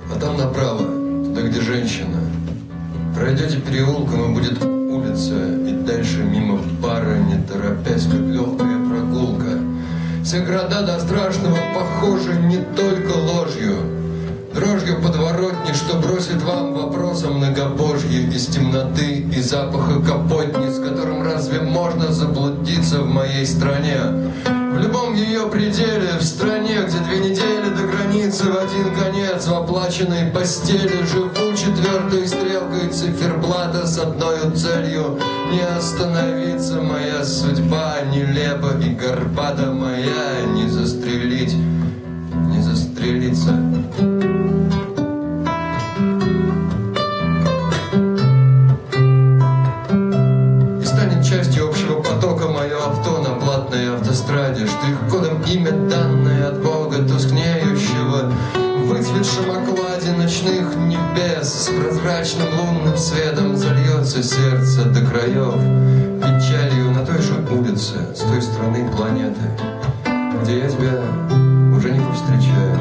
потом направо, туда, где женщина. Пройдете переулком, и будет улица, и дальше мимо бара, не торопясь, как легкая прогулка. Все города до страшного похожи не только ложью, дрожью подворотни, что бросит вам вопросы многобожьи из темноты и запаха капотни, с которым разве можно заблудиться в моей стране? В любом ее пределе, в стране, где 2 недели до границы в один конец, в оплаченной постели живу четвертой стрелкой циферблата с одной целью — не остановиться. Моя судьба нелепа и горбата моя, не застрелить, не застрелиться. Частью общего потока мое авто на платной автостраде, штрих-кодом имя, данное от Бога тускнеющего, в выцветшем окладе ночных небес с прозрачным лунным светом зальется сердце до краев печалью на той же улице, с той стороны планеты, где я тебя уже не повстречаю.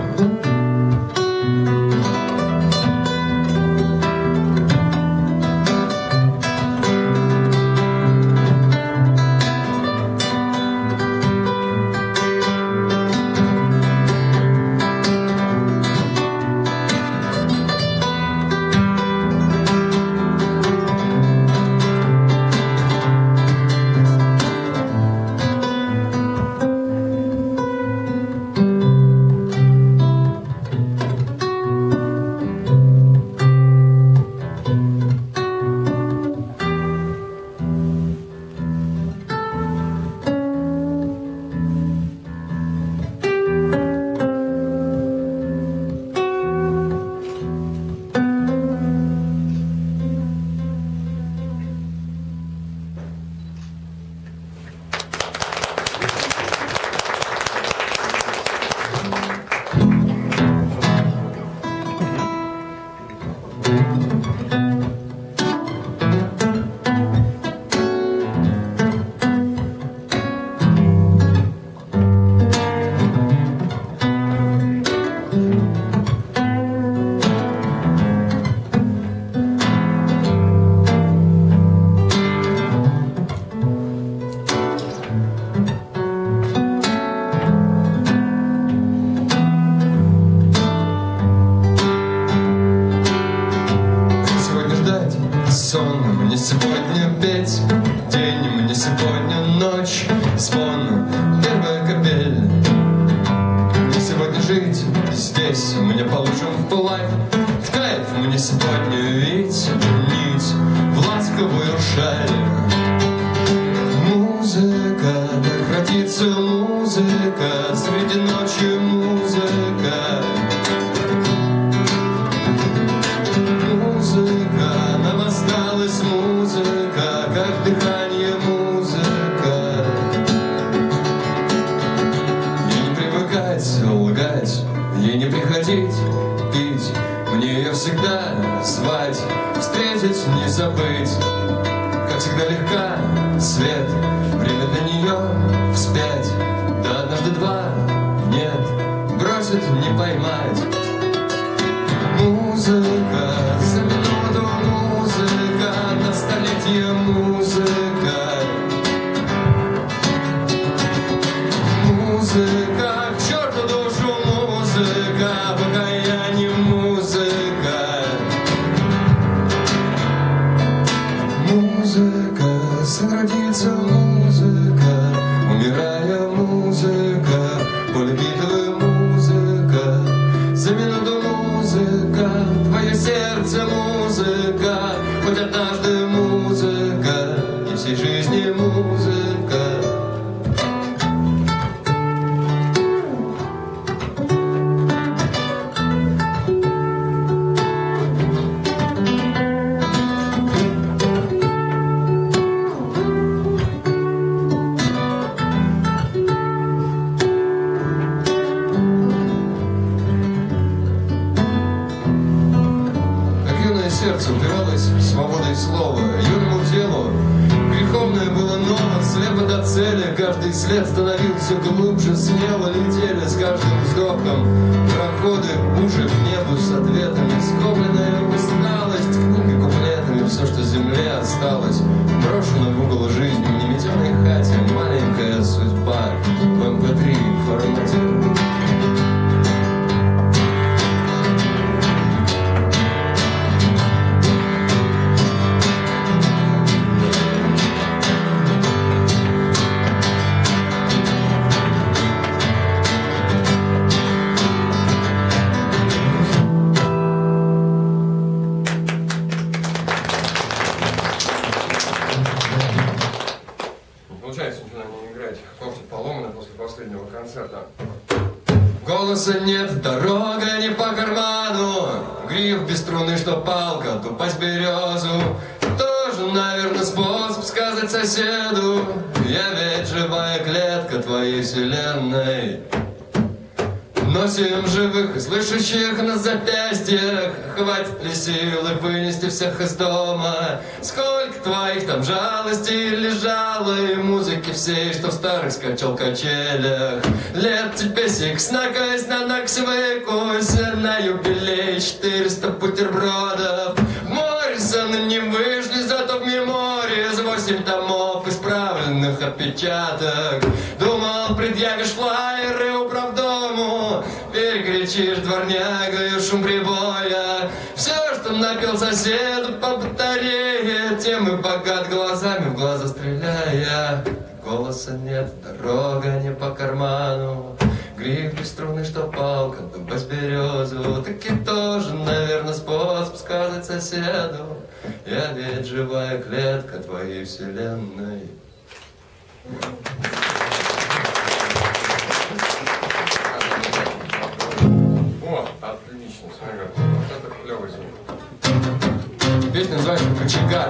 Мне сегодня петь день, мне сегодня ночь, звон, первая капель. Мне сегодня жить здесь, мне положим в лайф, в кайф. Мне сегодня видеть нить в ласковую шаль. Музыка, так родится музыка, среди ночи музыка. Музыка, нам осталась музыка, как дыхание музыка. Ей не привыкать, лгать, ей не приходить, пить, мне ее всегда звать, встретить, не забыть. Как всегда легка, свет, время для нее вспять. Да однажды два, нет, бросит, не поймать. Музыка, за минуту музыка, на столетие музыка. Музыка, к черту душу музыка, пока я не музыка. Музыка, сын родится музыка, умирая музыка, поле битвы музыка, за минуту музыка, твое сердце музыка, хоть однажды музыка, и всей жизни музыка. Сердце упиралось свободой слова, юному телу Греховное было ново, слепо до цели. Каждый след становился глубже, смело летели с каждым вздохом. Проходы уже к небу с ответами. Скопленная усталость, книги куплетами. Все, что земле осталось, брошено в угол жизни. В неметенной хате маленькая судьба в MP3 формате. Голоса нет, дорога не по карману. Гриф без струны, что палка, тупость березу. Тоже, наверное, способ сказать соседу: я ведь живая клетка твоей вселенной. Носим живых и слышащих на запястьях. Хватит ли силы вынести всех из дома? Сколько твоих там жалостей лежало, и музыки всей, что в старых скачал-качелях. Лет тебе сикс на кость, на наксовой косе, на юбилей 400 бутербродов. Моррисоны не вышли, зато в меморис 8 томов исправленных опечаток. Думал, предъявишь флайеры управдому, перекричишь дворнягою шум прибоя. Все, что напел соседу по батарее, тем и богат глазами в глаза стреляя. Голоса нет, дорога не по карману. Гриф без струны, что палка, тупость березу. Таки тоже, наверное, способ сказать соседу: я ведь живая клетка твоей вселенной. О, отлично, смотри, вот это клёвый звук. Песня называется «Кочегар».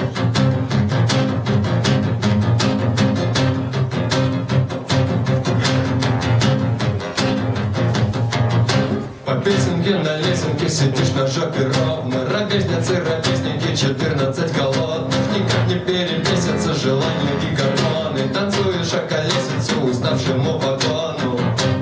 По песенке на лесенке сидишь на жопе ровно. Ровесницы, ровесники, 14 голодных. Никак не перебесятся желания и гормоны. Танцуешь околесицу уставшему вагону.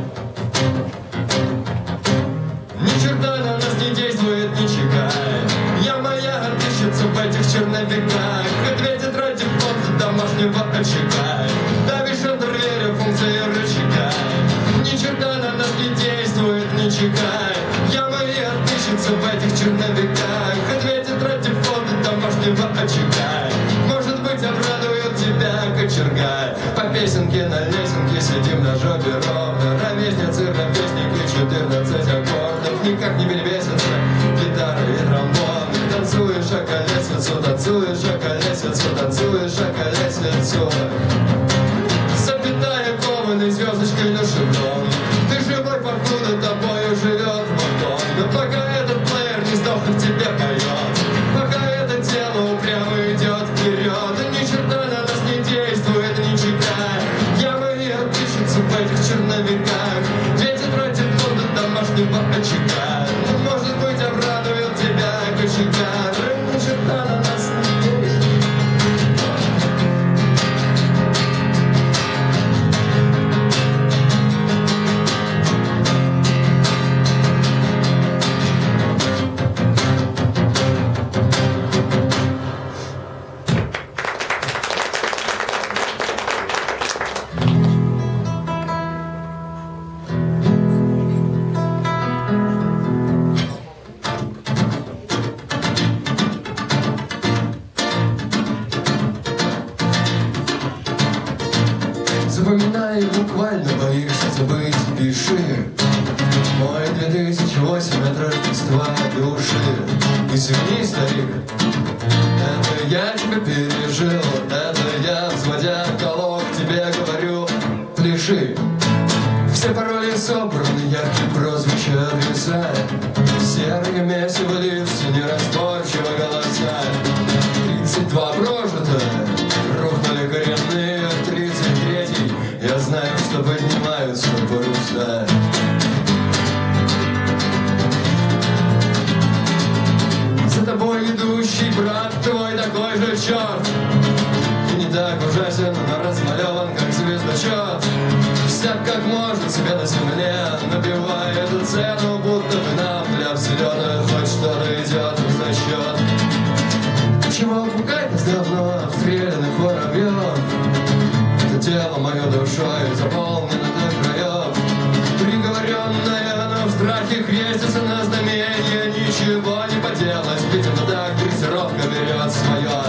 Ни черта на нас не действует, не чекай. Я моя отыщется в этих черновиках. Хоть две тетради фото домашнего очага. Давишь интервьюре функции рычага. Ни черта на нас не действует, не чекай. Я мои отыщется в этих черновиках. Хоть две тетради фото домашнего очага. Может быть, обрадует тебя кочерга. По песенке на лесенке сидим на жопе ровно. Ровесницы, ровесники, 14 аккордов. Никак не перебесятся гитары и тромбоны. Танцуешь околесицу, танцуешь околесицу, танцуешь околесицу. Запятая кованой звездочкой на шеврон. Ты живой, фортуна тобою живет мотор. Но пока этот плеер не сдохнет, тебе поет. Пока это тело упрямо идет вперед. Ни черта на нас не действует, ни чекай. Я мои отпишется в этих черновиках. Две тетради фонда домашнего очага. Ну, может быть, обрадует тебя кочегар. Ни черта на нас не действует. Запоминай, буквально боишься забыть, пиши. Мой 2008 от Рождества души. Извини, старик, это я тебя пережил. Это я, взводя колок, тебе говорю: пляши. Все пароли собраны, яркие прозвища, адреса. Серое месиво лиц, неразборчиво голоса. 32 прожито, рухнули коренные. 33-й, я знаю, что поднимаются паруса. За тобой идущий брат твой такой же черт. смелость, видимо, так дрессировка берет свое.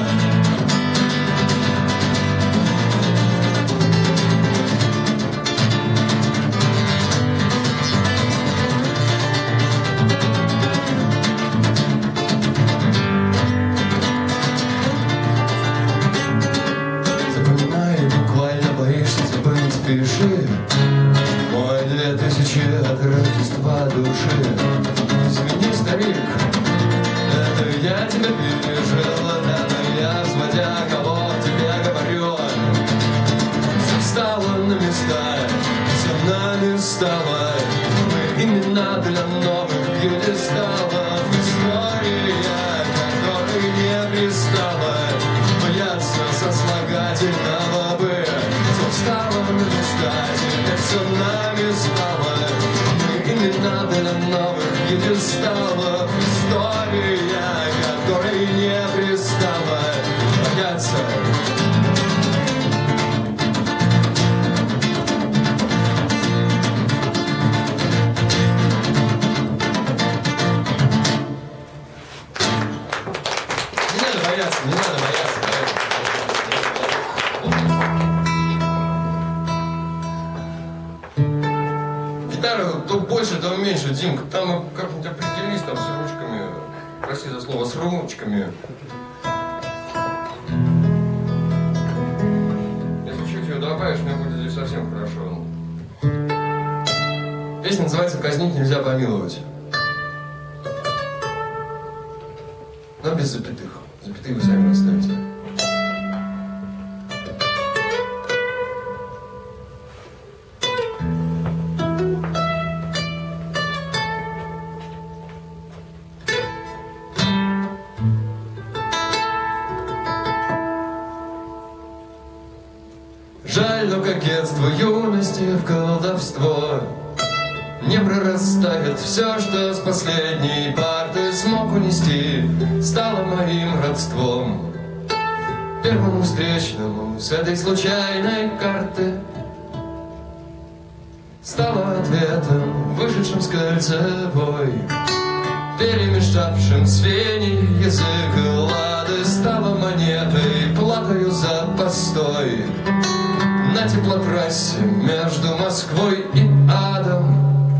Пиши, мой 2000 от Рождества души. Извини, старик, это я тебя пережил, но я, взводя кого тебе говорю, все встало на места, все на места. Мы имена для новых пьедесталов, история, которой не пристала бояться сослагательного бы. Стало на места, теперь все нами стало. Мы имена для новых пьедесталов. История, которой не пристала бояться. Не надо бояться, не надо бояться. То больше, то меньше, Димка. Там мы как-нибудь определились там с ручками. Прости за слово, с ручками. Если чуть ее добавишь, мне будет здесь совсем хорошо. Песня называется «Казнить нельзя помиловать». Но без запятых. Запятые вы сами расставите. Жаль, но кокетство юности в колдовство не прорастает. Все, что с последней парты смог унести, стало моим родством. Первому встречному с этой случайной карты стало ответом, вышедшим с кольцевой, перемешавшим с феней язык и лады, стало монетой, платою за постой на теплотрассе между Москвой и адом.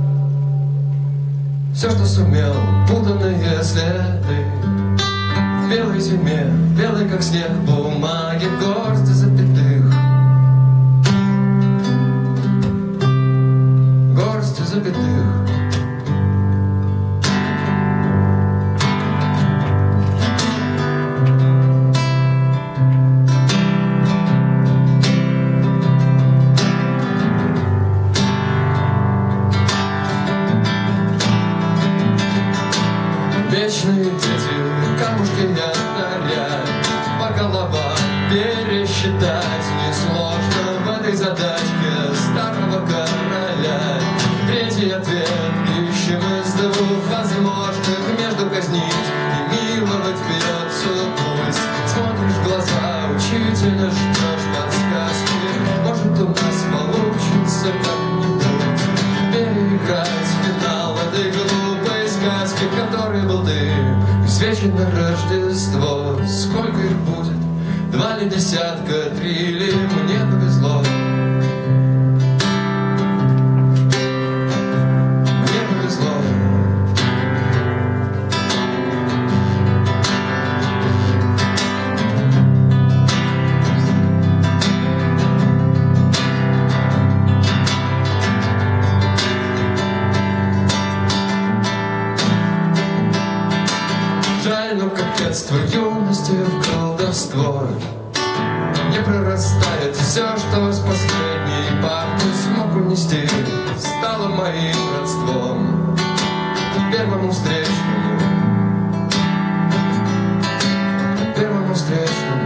Все, что сумел, путанные следы в белой зиме, белой как снег бумаги, горсть запятых, горсть запятых. Вечные дети, камушки янтаря, по головам пересчитать несложно в этой задачке старого короля. Третий ответ ищем из двух возможных, между казнить и миловать бьется пульс. Смотришь в глаза, учительно ждешь подсказки, может у нас получится как-нибудь переиграть финал этой глупой сказки, в которой был ты, свечи на Рождество. Сколько их будет? 2 ли десятка, 3 ли? Мне повезло. Мне повезло. Жаль, но кокетство юности в колдовство не прорастает. Все, что с последней парты смог унести, стало моим родством. Первому встречному, первому встречному.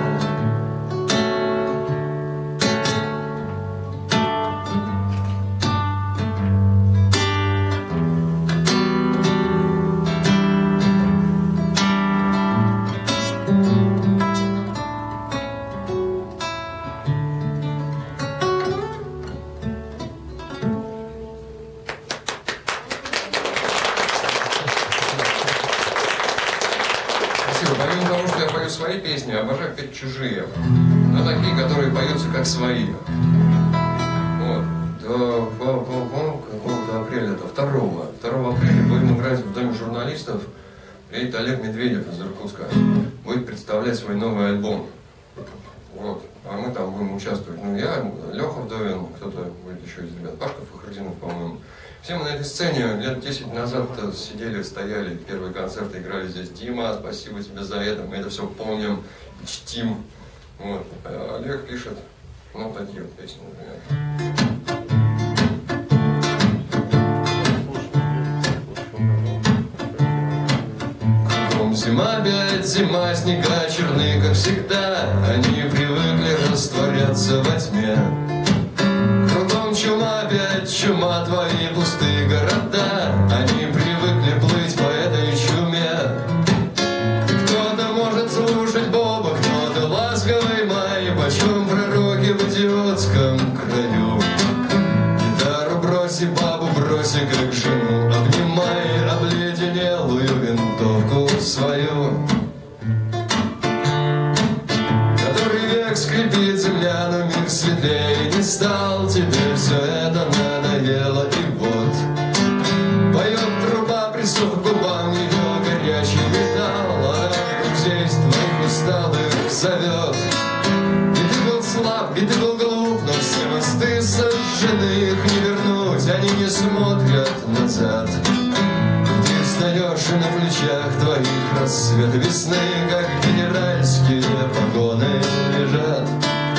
Спасибо. Помимо того, что я пою свои песни, я обожаю петь чужие. Но такие, которые поются как свои. Вот. До какого-то апреля, до 2 апреля будем играть в Доме журналистов. Приедет Олег Медведев из Иркутска. Будет представлять свой новый альбом. Вот. А мы там будем участвовать. Ну, я, Леха Вдовин, кто-то будет еще из ребят. Пашка Фахрудинов, по-моему. Все мы на этой сцене лет 10 назад сидели, стояли, первые концерты играли здесь. Дима, спасибо тебе за это. Мы это все помним и чтим. Вот. А Олег пишет, ну, такие вот песни, например. Зима, опять зима, снега черны, как всегда. Они привыкли растворяться во тьме. Кругом чума, опять чума, твои пустые города. Они привыкли плыть по этой чуме. Кто-то может слушать Боба, кто-то ласковый май. Почем пророки в идиотском краю? Гитару броси, бабу броси, как жену обнимай обледенелую винтовку свою. Который век скрипит земля, но мир светлее не стал. Тебе все это надоело, и вот поет труба, присох к губам ее горячий металл. Она друзей твоих усталых зовет. И ты был слаб, и ты был глуп, но все мосты сожжены, их не вернуть, они не смотрят назад. Встаешь, и на плечах твоих рассвет весны, как генеральские погоны лежат.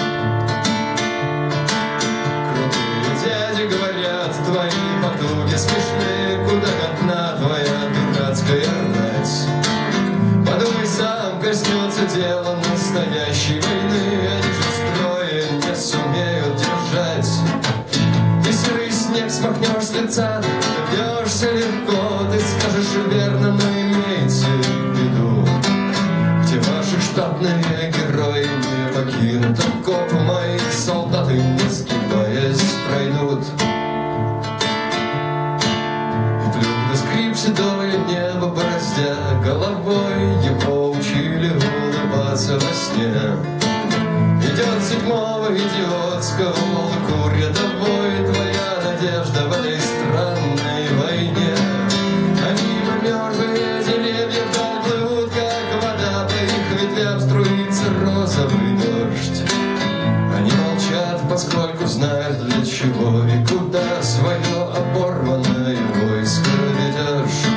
Крутые дяди говорят, твои потуги смешны, куда годна твоя дурацкая рать. Подумай сам, коснется дело настоящей войны, они же строя не сумеют держать. Ты серый снег смахнешь с лица, добьешься легко, ты скажешь верно, но имейте в виду, где ваши штатные герои не покинут окопы, мои солдаты, не сгибаясь, пройдут. И плюх на скрип седое небо бороздя головой, его учили улыбаться во сне. Идет 7-го идиотского полку рядовой, твоя надежда в этой странной войне. Они мертвые деревья вдаль плывут, как вода, по их ветвям струится розовый дождь. Они молчат, поскольку знают, для чего и куда свое оборванное войско ведешь.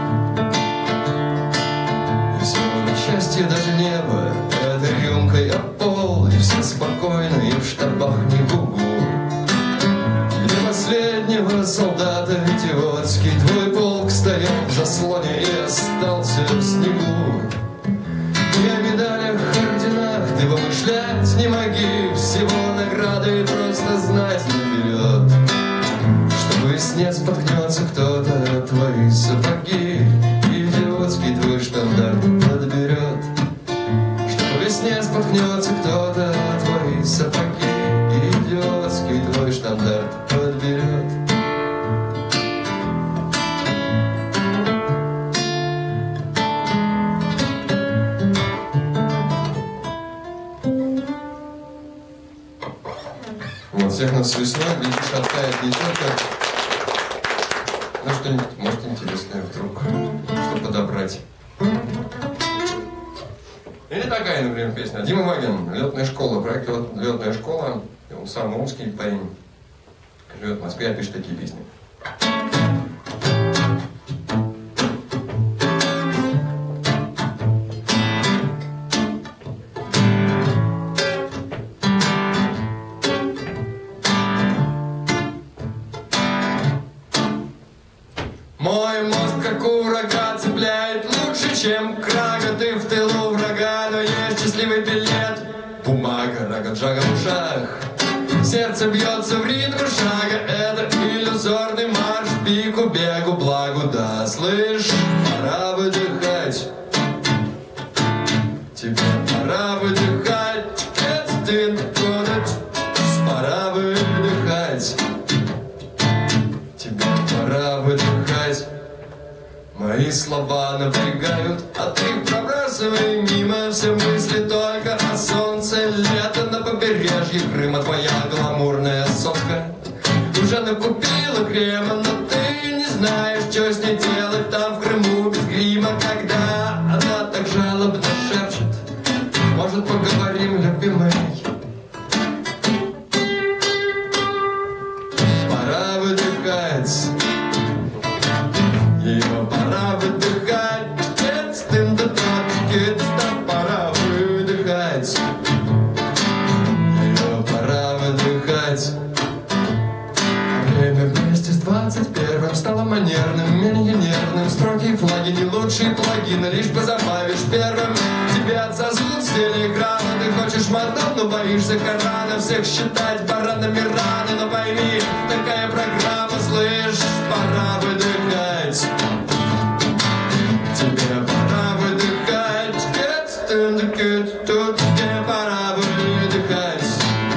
И все счастье даже небо этой рюмкой об пол, и все спокойно, и в штабах не гугу. Для последнего солдата идиотский твой полк стоял в заслоне и остался в снегу. И о медалях, орденах ты помышлять не моги, всего награды просто знать наперед, что по весне споткнется кто-то твои сапоги, идиотский твой штандарт подберет. Что по весне споткнется кто-то твои сапоги, идиотский твой штандарт подберет. Вот, всех нас с весной, глядишь, оттает не только, но что-нибудь, может, интересное вдруг, что подобрать. Или такая, например, песня. Дима Вагин, «Летная школа», проект «Летная школа». Он сам омский парень, живет в Москве, пишет такие песни. Мой мозг, как у врага, цепляет лучше, чем крага. Ты в тылу врага, но есть счастливый билет. Бумага, рагаджага в ушах. Сердце бьется в ритм шага. Это иллюзорный марш, пику, бегу, благу, да. Слышь, пора выдыхать. Тебе пора выдыхать. Это ты куда-то. Пора выдыхать. Тебе пора выдыхать. Мои слова напрягают, а ты их пробрасывай тема твоя гламурная соска. Уже накупила крема, но ты не знаешь, что с ней делать там в Крыму без грима. Когда она так жалобно шепчет: может, поговорим, любимый? Пора выдыхать, ее пора выдыхать. Пора выдыхать, ее пора выдыхать. Время вместе с 21-м стало манерным, менее нервным. Строгие флаги, не лучшие плагины, лишь позабавишь первым. Тебе отсосут с телеэкрана, ты хочешь мадам, но боишься Корана. Всех считать баранами раны, но пойми, такая программа, слышь, пора выдыхать. Тебе пора выдыхать, тут тебе пора выдыхать.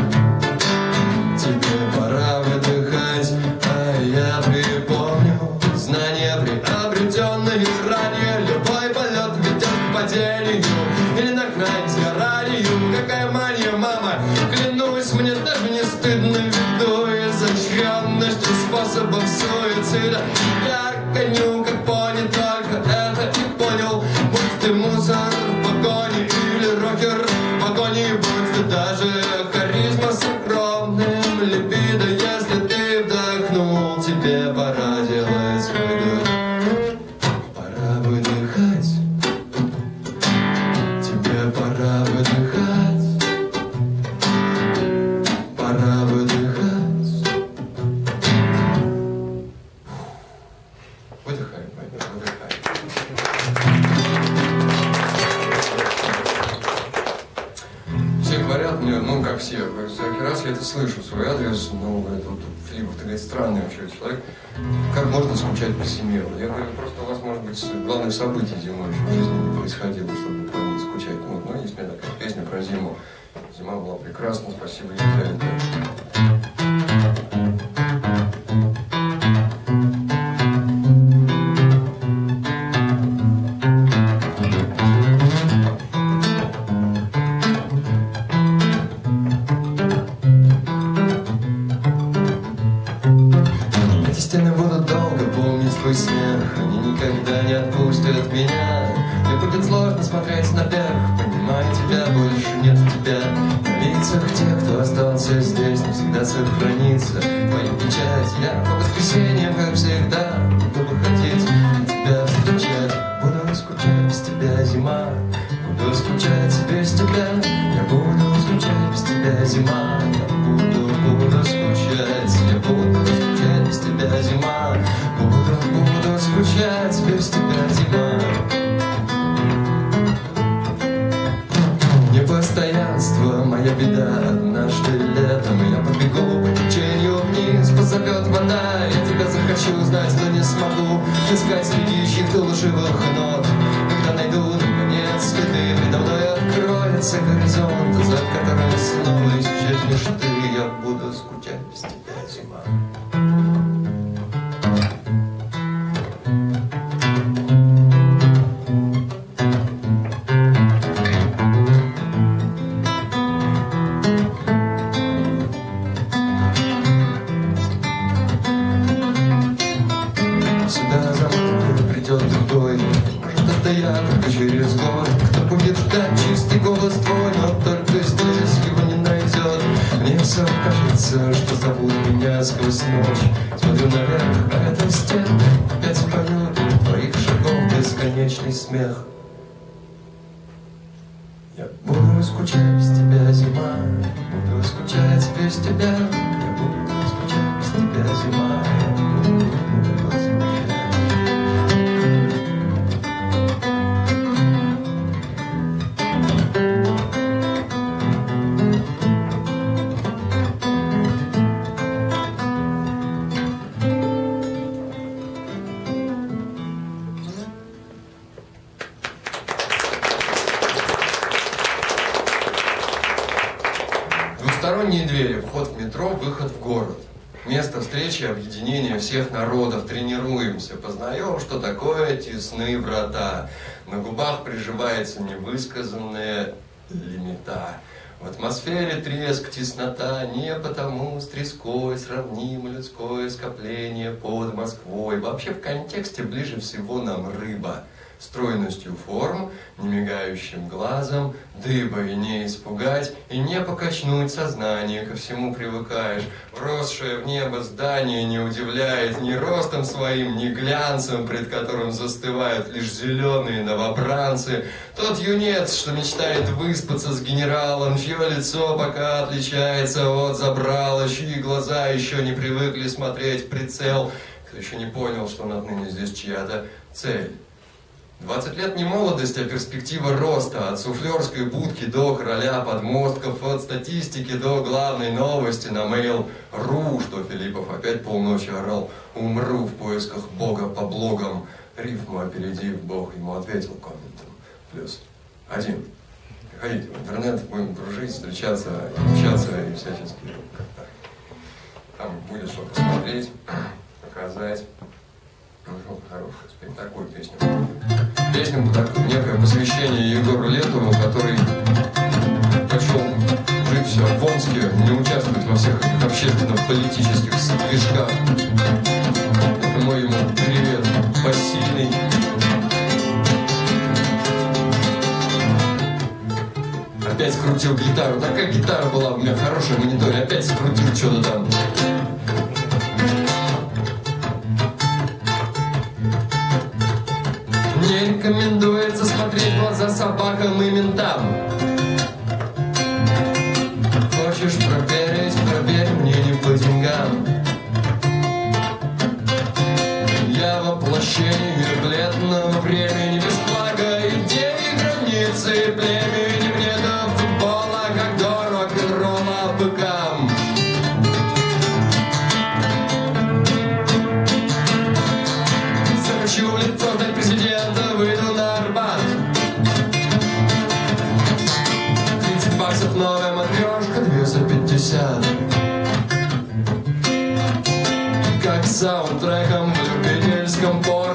Тебе пора выдыхать, а я припомню знания, приобретенные ранее. Любой полет ведет к падению или на грани сгоранию. Какая мания, мама, клянусь, мне даже не стыдно ввиду изощренностью способов суицида. Я гоню как пони, только это и понял. Будь ты мусор в погоне или рокер в погоне, будь ты даже харизма с огромным либидо. Если ты вдохнул, тебе пора делать выдох. Пора выдыхать, тебе пора выдыхать. Пора выдыхать. Выдыхай, выдыхай. Все говорят мне, ну как все, всякий раз я это слышу, свой адрес, ну, говорит, вот Филиппов, ты, говорит, странный вообще человек, как можно скучать по семье? Я говорю, просто у вас, может быть, главных событий зимой еще в жизни не происходило, чтобы по ней скучать. Ну, есть у меня такая песня про зиму. Зима была прекрасна, спасибо ей за это. Стены будут долго помнить твой смех, они никогда не отпустят меня. Мне будет сложно смотреть наверх, понимая, тебя больше нет тебя. На лицах тех, кто остался здесь, навсегда сохранится твоя печать. Я по воскресеньям, как всегда, буду выходить и тебя встречать. Буду скучать без тебя, зима, буду скучать без тебя. Я буду скучать без тебя, зима, я буду скучать, я буду скучать без тебя, зима, буду скучать без тебя, зима. Непостоянство моя беда, однажды летом я побегу по течению вниз, позовет вода, я тебя захочу знать, но не смогу искать среди чьих-то лживых нот. Когда найду, наконец, следы, передо мной откроется горизонт, за которым снова исчезнешь ты. Я буду скучать без тебя, зима. Сюда за мной придет другой, может, это я, только через год. Кто будет ждать чистый голос твой, но только здесь его не найдет. Мне все кажется, что зовут меня сквозь ночь. Смотрю наверх, а это стены опять поют твоих шагов бесконечный смех. Я буду скучать без тебя, зима, буду скучать без тебя. Я буду скучать без тебя, зима, я буду скучать. Двусторонние двери, вход в метро, выход в город. Место встречи, объединения всех народов. Тренируемся, познаем, что такое тесные врата. На губах приживается невысказанная лимита. В атмосфере треск, теснота, не потому с треской сравнимо людское скопление под Москвой. Вообще в контексте ближе всего нам рыба. Стройностью форм, немигающим глазом, дыба и не испугать, и не покачнуть сознание, ко всему привыкаешь. Росшее в небо здание не удивляет ни ростом своим, ни глянцем, пред которым застывают лишь зеленые новобранцы. Тот юнец, что мечтает выспаться с генералом, чье лицо пока отличается от забрала, чьи глаза еще не привыкли смотреть в прицел, кто еще не понял, что отныне здесь чья-то цель. 20 лет не молодость, а перспектива роста. От суфлерской будки до короля подмостков, от статистики до главной новости на Mail.ru, что Филиппов опять полночи орал: «Умру в поисках Бога по блогам». Рифму опередив, Бог ему ответил комментом. +1. Приходите в интернет, будем дружить, встречаться, общаться и всячески как-то. Там будет что посмотреть, показать. Ну, хорошая, спеть такую песню. Песню, некое посвящение Егору Летову, который пошел жить в Омске, не участвовать во всех этих общественно-политических движках. Это мой ему привет посильный. Опять скрутил гитару. Такая гитара была у меня хорошая в мониторе. Опять скрутил что-то там. Не рекомендуется смотреть в глаза собакам и ментам. Хочешь проверить, проверь, мне не по деньгам. Я воплощение бледного времени, без флага, идеи, границы, племени. Мне до футбола, как до рок-н-ролла быкам. Захочу в лицо стать президентом, выйду на Арбат. 30 баксов новая матрешка, 2 за 50. Как саундтреком в любительском поле.